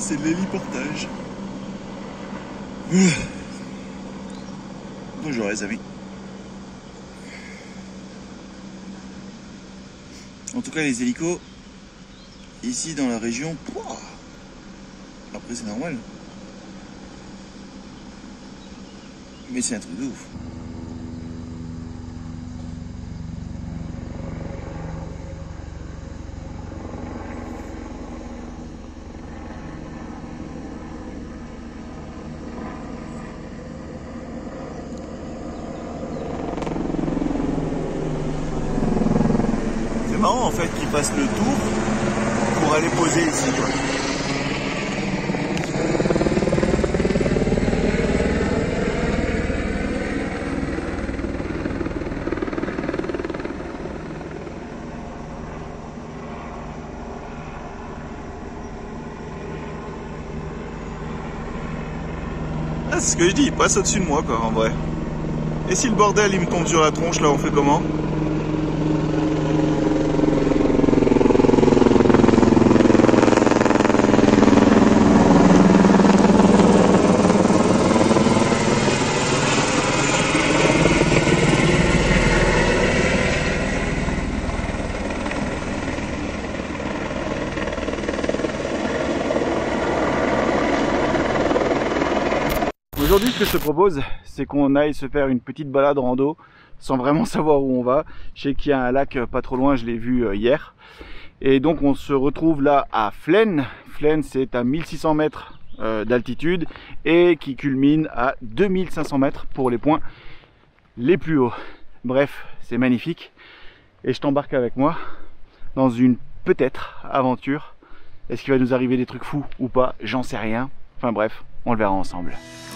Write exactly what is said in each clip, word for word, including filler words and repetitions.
c'est de l'héliportage. Bonjour les amis. En tout cas les hélicos, ici dans la région, pouah, après c'est normal. Mais c'est un truc de ouf. C'est marrant en fait qu'ils fassent le tour pour aller poser ici, quoi. Ah, c'est ce que je dis, il passe au-dessus de moi, quoi, en vrai. Et si le bordel, il me tombe sur la tronche, là, on fait comment? Aujourd'hui, ce que je te propose, c'est qu'on aille se faire une petite balade rando sans vraiment savoir où on va. Je sais qu'il y a un lac pas trop loin, je l'ai vu hier. Et donc on se retrouve là à Flaine. Flaine, c'est à mille six cents mètres d'altitude et qui culmine à deux mille cinq cents mètres pour les points les plus hauts. Bref, c'est magnifique. Et je t'embarque avec moi dans une peut-être aventure. Est-ce qu'il va nous arriver des trucs fous ou pas? J'en sais rien. Enfin bref, on le verra ensemble.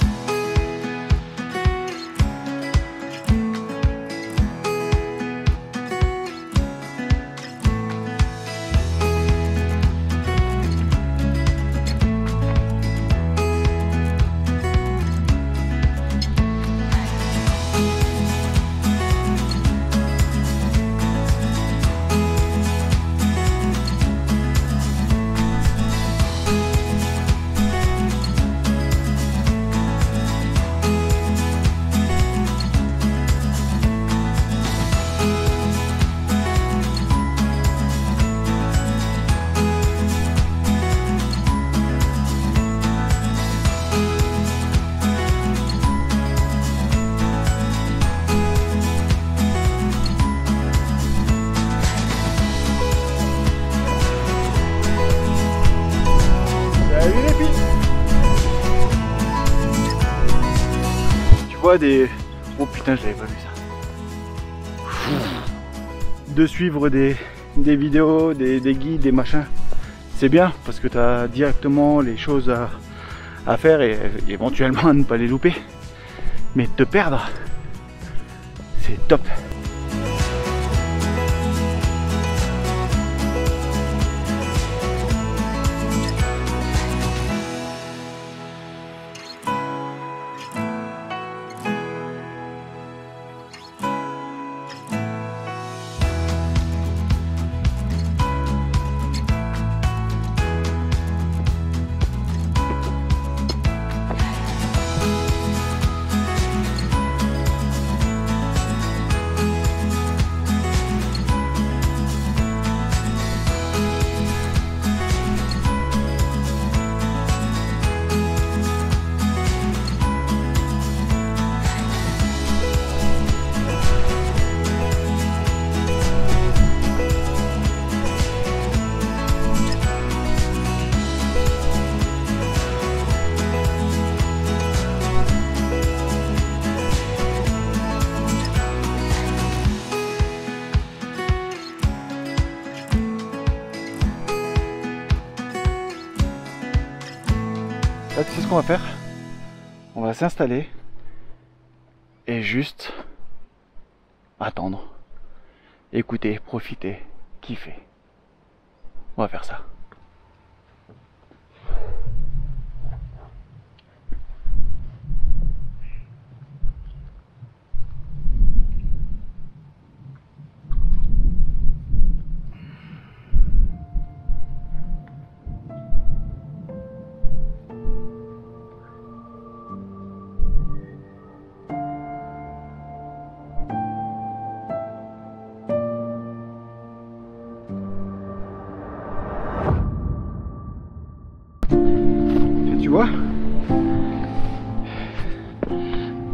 Des... Oh putain, je l'avais pas vu ça. De suivre des, des vidéos, des, des guides, des machins, c'est bien parce que tu as directement les choses à, à faire et éventuellement à ne pas les louper. Mais te perdre, c'est top. Là, tu sais ce qu'on va faire? On va s'installer et juste attendre, écouter, profiter, kiffer. On va faire ça.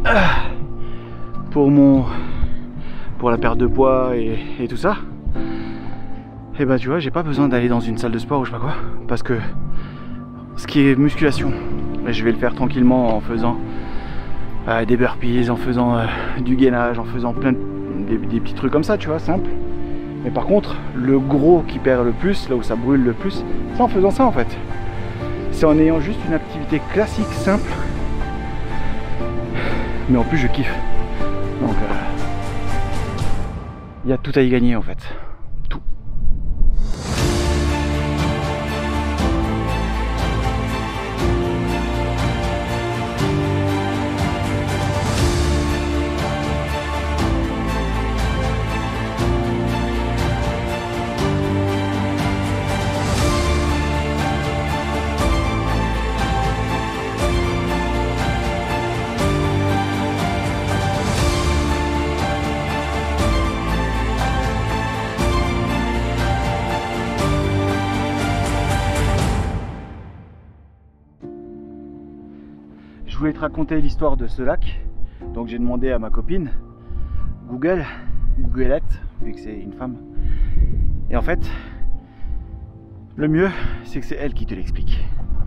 pour mon pour la perte de poids et, et tout ça, et bah tu vois, j'ai pas besoin d'aller dans une salle de sport ou je sais pas quoi, parce que ce qui est musculation, je vais le faire tranquillement en faisant euh, des burpees, en faisant euh, du gainage, en faisant plein de des, des petits trucs comme ça, tu vois, simple. Mais par contre, le gros qui perd le plus, là où ça brûle le plus, c'est en faisant ça en fait. C'est en ayant juste une activité classique, simple. Mais en plus je kiffe. Donc il euh, y a tout à y gagner en fait. Tout. Je voulais te raconter l'histoire de ce lac, donc j'ai demandé à ma copine, Google, Googlette, vu que c'est une femme. Et en fait, le mieux, c'est que c'est elle qui te l'explique.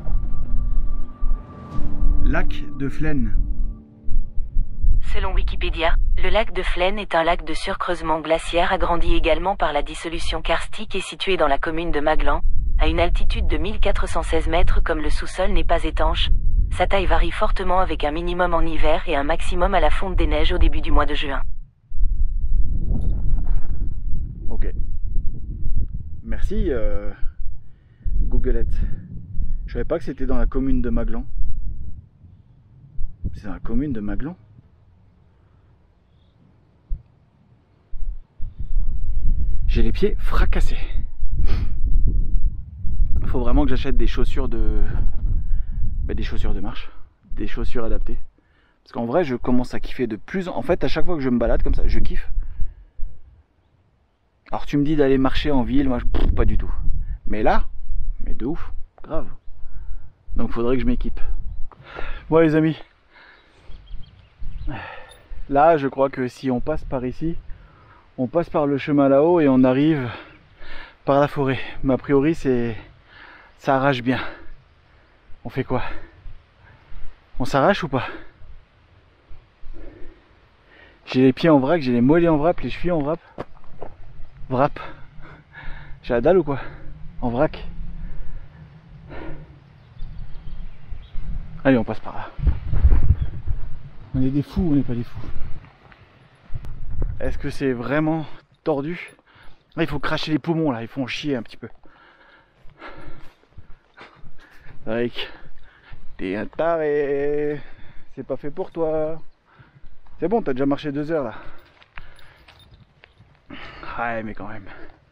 Lac de Flaine. Selon Wikipédia, le lac de Flaine est un lac de surcreusement glaciaire agrandi également par la dissolution karstique et situé dans la commune de Maglan, à une altitude de mille quatre cent seize mètres. Comme le sous-sol n'est pas étanche, sa taille varie fortement avec un minimum en hiver et un maximum à la fonte des neiges au début du mois de juin. Ok. Merci euh, Googlette. Je savais pas que c'était dans la commune de Maglan. C'est dans la commune de Maglan. J'ai les pieds fracassés. Il faut vraiment que j'achète des chaussures de... Bah, des chaussures de marche. Des chaussures adaptées. Parce qu'en vrai, je commence à kiffer de plus en... En fait, à chaque fois que je me balade comme ça, je kiffe. Alors tu me dis d'aller marcher en ville, moi, je... Pff, pas du tout. Mais là, mais de ouf, grave. Donc faudrait que je m'équipe. Bon les amis. Là, je crois que si on passe par ici, on passe par le chemin là-haut et on arrive par la forêt. Mais a priori, c'est... ça arrache bien. On fait quoi? On s'arrache ou pas? J'ai les pieds en vrac, j'ai les mollets en vrac, les chevilles en vrac. Vrap. J'ai la dalle ou quoi? En vrac. Allez, on passe par là. On est des fous, on n'est pas des fous. Est-ce que c'est vraiment tordu? Là, il faut cracher les poumons, là, ils font chier un petit peu. Rick, t'es un taré. C'est pas fait pour toi. C'est bon, t'as déjà marché deux heures là. Ouais, mais quand même.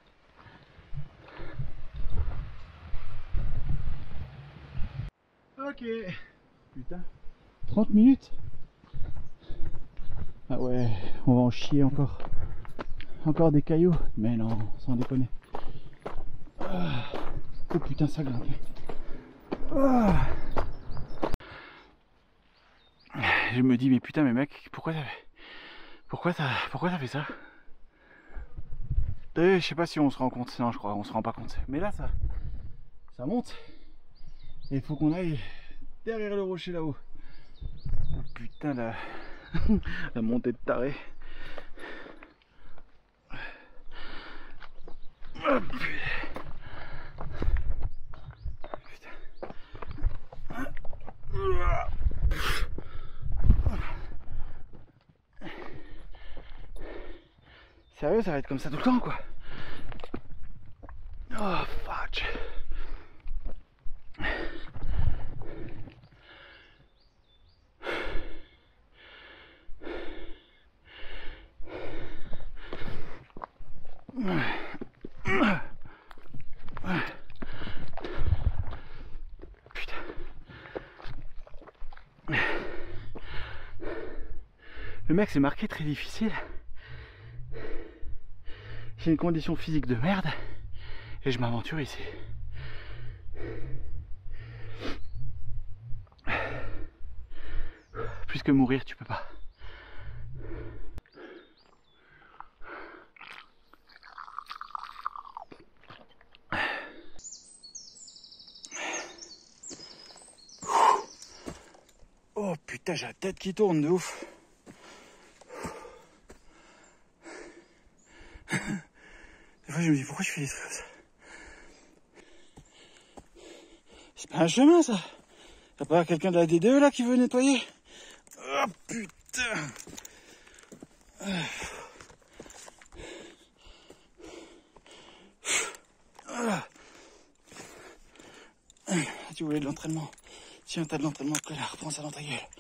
Ok. Putain. trente minutes. Ah ouais, on va en chier encore. Encore des cailloux. Mais non, sans déconner. Ah. Oh putain, ça grimpe. Ah. Je me dis, mais putain, mais mec, pourquoi t'as fait... Pourquoi t'as pourquoi t'as fait ça? Et je sais pas si on se rend compte. Non, je crois, on se rend pas compte. Mais là, ça, ça monte. Et il faut qu'on aille derrière le rocher là-haut. Oh putain, la, la montée de taré. Oh, sérieux, ça va être comme ça tout le temps, quoi. Oh, fuck. Putain. Le mec, c'est marqué très difficile. J'ai une condition physique de merde et je m'aventure ici. Plus que mourir, tu peux pas. Putain, j'ai la tête qui tourne de ouf. Des fois je me dis pourquoi je fais des trucs comme ça. C'est pas un chemin ça. Y'a pas quelqu'un de la D deux là qui veut nettoyer? Oh putain. Tu voulais de l'entraînement? Tiens, t'as de l'entraînement, connard, prends ça dans ta gueule.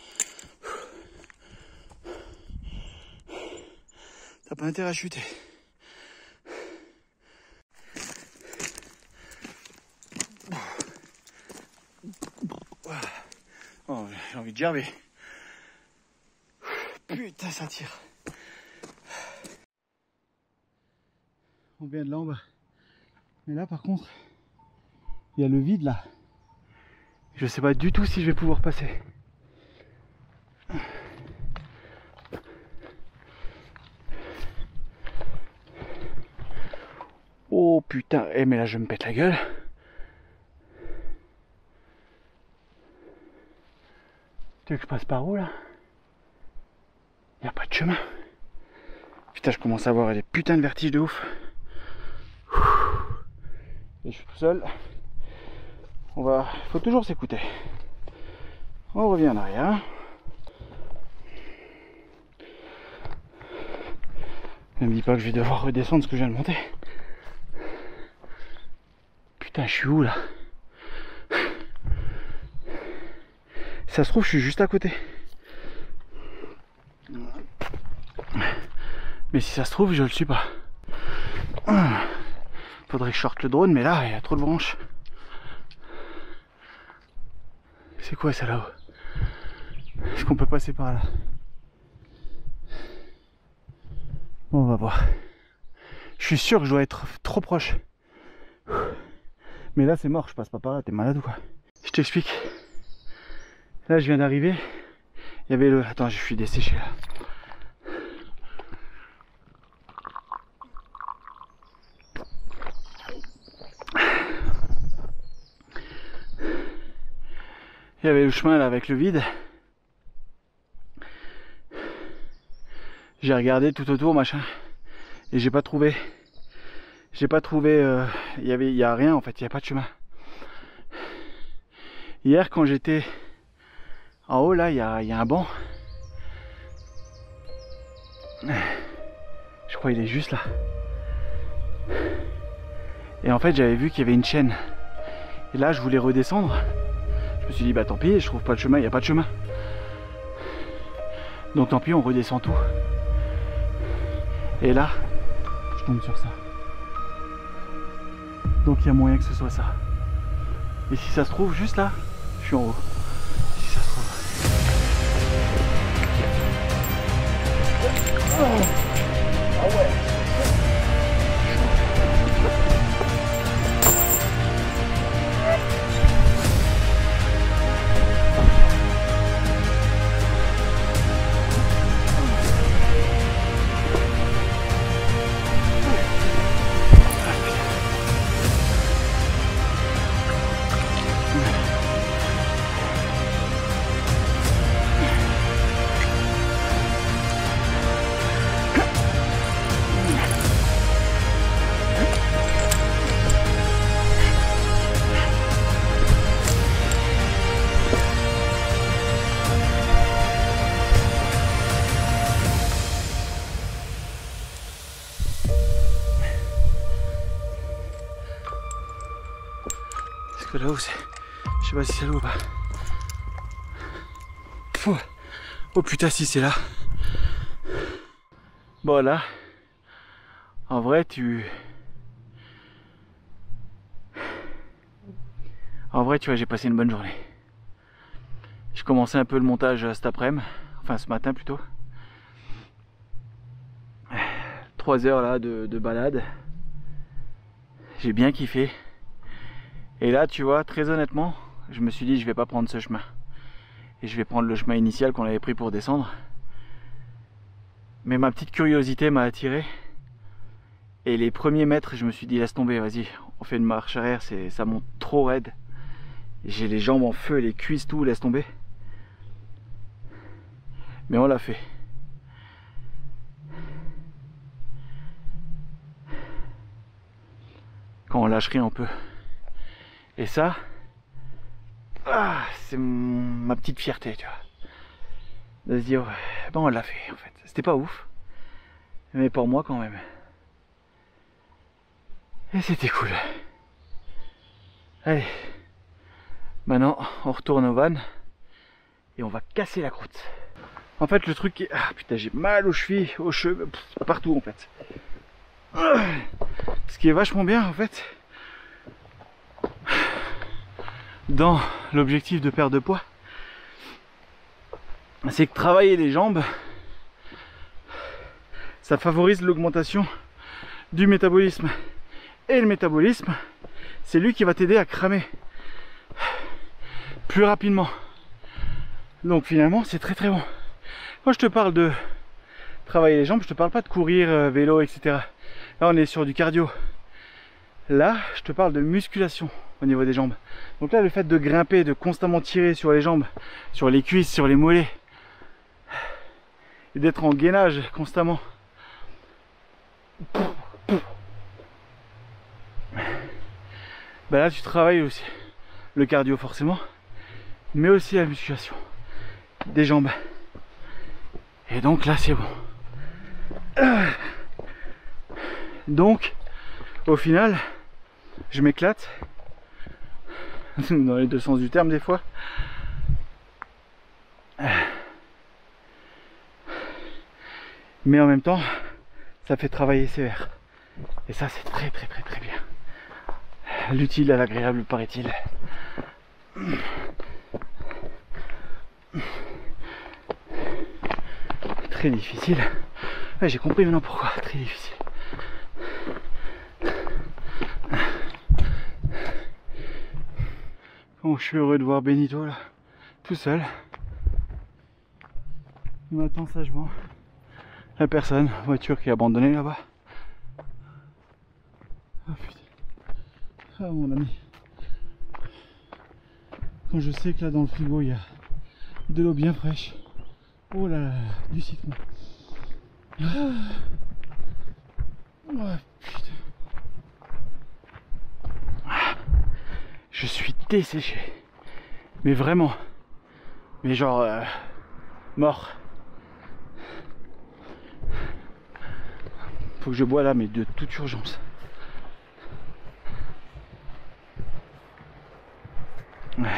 T'as pas intérêt à chuter. Oh, j'ai envie de gerber. Putain, ça tire. On vient de là en bas. Mais là, par contre, il y a le vide là. Je sais pas du tout si je vais pouvoir passer. Oh putain, eh mais là je me pète la gueule. Tu veux que je passe par où là? Il n'y a pas de chemin. Putain, je commence à avoir des putains de vertiges de ouf. Et je suis tout seul. On va... faut toujours s'écouter. On revient en arrière. Ne me dis pas que je vais devoir redescendre ce que je viens de monter. Putain, je suis où là? Ça se trouve, je suis juste à côté. Mais si ça se trouve, je le suis pas. Faudrait que je sorte le drone, mais là, il y a trop de branches. C'est quoi ça là-haut? Est-ce qu'on peut passer par là? Bon, on va voir. Je suis sûr que je dois être trop proche. Mais là, c'est mort, je passe pas par là. T'es malade ou quoi? Je t'explique. Là, je viens d'arriver. Il y avait le... Attends, je suis desséché là. Il y avait le chemin là avec le vide. J'ai regardé tout autour machin et j'ai pas trouvé. J'ai pas trouvé. Euh, il y avait, il y a rien en fait. Il y a pas de chemin. Hier quand j'étais en haut là, il y a, il y a un banc. Je crois qu'il est juste là. Et en fait j'avais vu qu'il y avait une chaîne. Et là je voulais redescendre. Je me suis dit bah tant pis, je trouve pas de chemin, il n'y a pas de chemin. Donc tant pis, on redescend tout. Et là, je tombe sur ça. Donc il y a moyen que ce soit ça. Et si ça se trouve, juste là, je suis en haut. Si ça se trouve. Oh. Ah ouais. Que là-haut c'est... Je sais pas si c'est là ou pas. Oh, oh putain si c'est là. Bon là, en vrai tu... En vrai tu vois j'ai passé une bonne journée. Je commençais un peu le montage cet après-midi, enfin ce matin plutôt. Trois heures là de, de balade. J'ai bien kiffé. Et là, tu vois, très honnêtement, je me suis dit, je vais pas prendre ce chemin. Et je vais prendre le chemin initial qu'on avait pris pour descendre. Mais ma petite curiosité m'a attiré. Et les premiers mètres, je me suis dit, laisse tomber, vas-y, on fait une marche arrière, c'est, ça monte trop raide. J'ai les jambes en feu, les cuisses, tout, laisse tomber. Mais on l'a fait. Quand on lâcherait un peu. Et ça, ah, c'est ma petite fierté, tu vois. De se dire, ouais, ben on l'a fait en fait. C'était pas ouf, mais pour moi quand même. Et c'était cool. Allez, maintenant on retourne au van et on va casser la croûte. En fait le truc est... Ah putain, j'ai mal aux chevilles, aux cheveux, pff, partout en fait. Ce qui est vachement bien en fait, dans l'objectif de perte de poids, c'est que travailler les jambes, ça favorise l'augmentation du métabolisme. Et le métabolisme, c'est lui qui va t'aider à cramer plus rapidement. Donc finalement, c'est très très bon. Quand je te parle de travailler les jambes, je te parle pas de courir, euh, vélo, et cetera. Là, on est sur du cardio. Là, je te parle de musculation au niveau des jambes. Donc là, le fait de grimper, de constamment tirer sur les jambes, sur les cuisses, sur les mollets, et d'être en gainage constamment. Ben là, tu travailles aussi le cardio forcément, mais aussi la musculation des jambes. Et donc là, c'est bon. Donc, au final, je m'éclate dans les deux sens du terme des fois. Mais en même temps, ça fait travailler sévère. Et ça, c'est très très très très bien. L'utile à l'agréable, paraît-il. Très difficile. Ouais, j'ai compris maintenant pourquoi. Très difficile. Oh, je suis heureux de voir Benito là, tout seul. Il m'attend sagement. La personne, voiture qui est abandonnée là-bas. Ah putain. Ah mon ami. Quand je sais que là dans le frigo il y a de l'eau bien fraîche. Oh là là, du citron. Ah. Oh putain. Ah. Je suis desséché. Mais vraiment. Mais genre euh, mort. Faut que je bois là, mais de toute urgence. Ouais.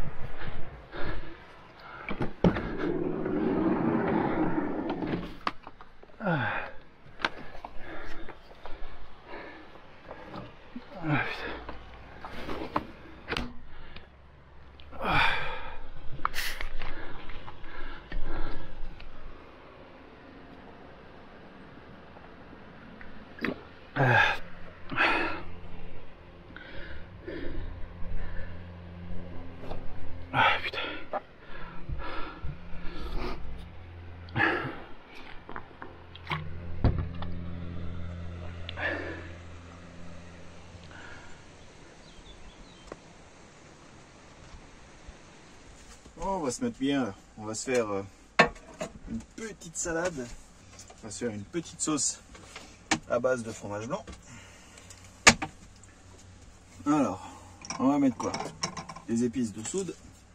Ah. Ah, putain. Ah. Ah. Ah putain. On va se mettre bien, on va se faire euh, une petite salade, on va se faire une petite sauce à base de fromage blanc. Alors, on va mettre quoi? Des épices de soude.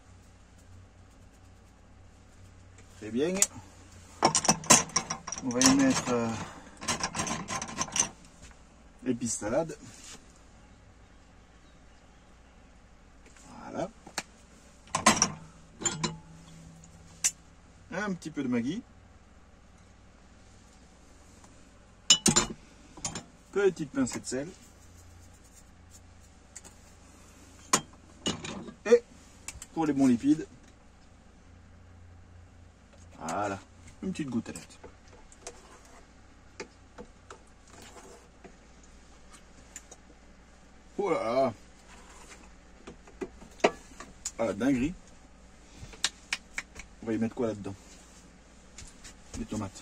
Très bien. On va y mettre euh, l'épice salade. Voilà. Un petit peu de Maggi. Petite pincée de sel. Et pour les bons lipides, voilà, une petite gouttelette. Oh là là. Ah, la dinguerie. On va y mettre quoi là-dedans? Des tomates.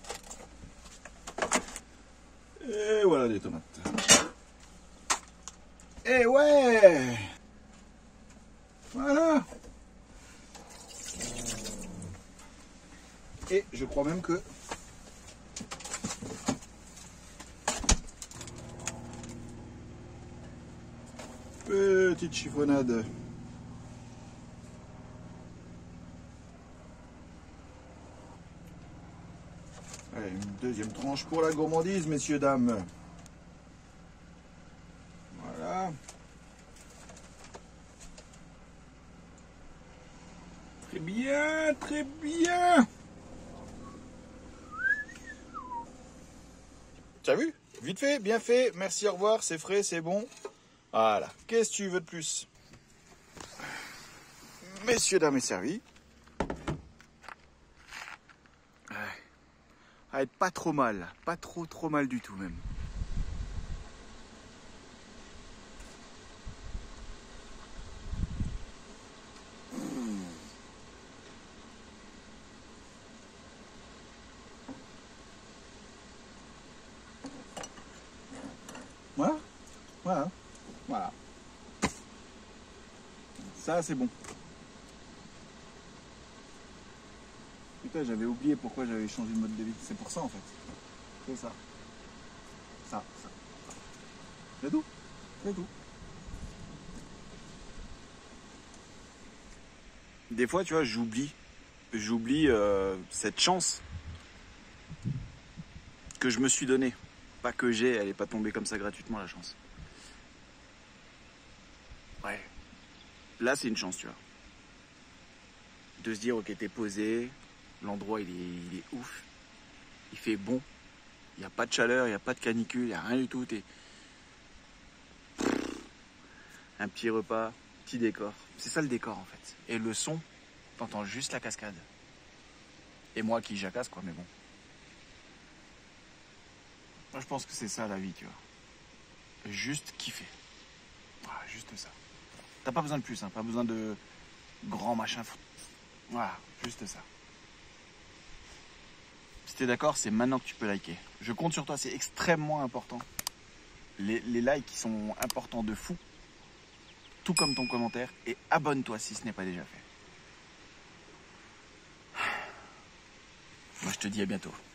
Et voilà des tomates. Et ouais! Voilà! Et je crois même que... Petite chiffonnade. Allez, une deuxième tranche pour la gourmandise, messieurs, dames. Voilà. Très bien, très bien. T'as vu? Vite fait, bien fait. Merci, au revoir. C'est frais, c'est bon. Voilà. Qu'est-ce que tu veux de plus? Messieurs, dames, est servi. À être pas trop mal, pas trop trop mal du tout même. Mmh. Voilà, voilà, voilà. Ça c'est bon. Putain, j'avais oublié pourquoi j'avais changé de mode de vie. C'est pour ça en fait. C'est ça. Ça, ça. C'est tout. C'est tout. Des fois, tu vois, j'oublie. J'oublie euh, cette chance que je me suis donnée. Pas que j'ai, elle est pas tombée comme ça gratuitement la chance. Ouais. Là, c'est une chance, tu vois. De se dire, ok, t'es posé. L'endroit, il est, il est ouf. Il fait bon. Il n'y a pas de chaleur, il n'y a pas de canicule, il n'y a rien du tout. T'es... Un petit repas, petit décor. C'est ça le décor, en fait. Et le son, t'entends juste la cascade. Et moi qui jacasse, quoi, mais bon. Moi, je pense que c'est ça, la vie, tu vois. Juste kiffer. Voilà, juste ça. T'as pas besoin de plus, hein. Pas besoin de grands machins. Voilà, juste ça. Si t'es d'accord, c'est maintenant que tu peux liker. Je compte sur toi, c'est extrêmement important. Les, les likes qui sont importants de fou. Tout comme ton commentaire. Et abonne-toi si ce n'est pas déjà fait. Moi, je te dis à bientôt.